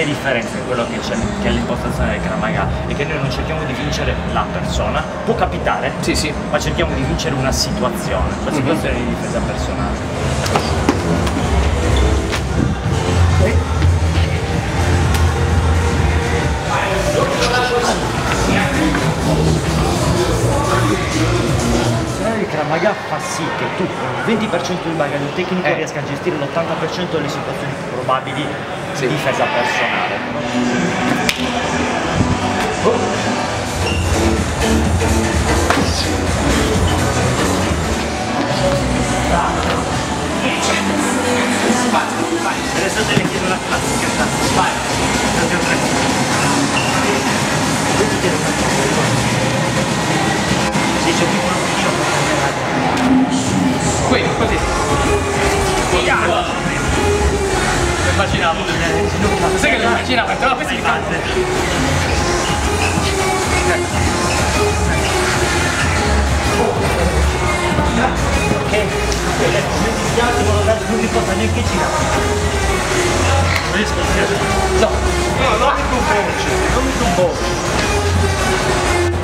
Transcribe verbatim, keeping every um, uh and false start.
grande differenza è quello che c'è, che è l'impostazione del Krav Maga, è che noi non cerchiamo di vincere la persona, può capitare, sì, sì, ma cerchiamo di vincere una situazione, la situazione mm-hmm. di difesa personale. Il Krav Maga fa sì che tu con il venti per cento del bagaglio tecnico eh. riesca a gestire l'ottanta per cento delle situazioni probabili sì. di difesa personale. Oh. Adesso te ne chiedo una classica. Vai. Sì, c'è più uno qui, così. Immaginavo. Sai che lo immaginavo, però questi li cazzo. Ok, non mi importa neanche girare. No, no, non mi comporci, non mi comporci.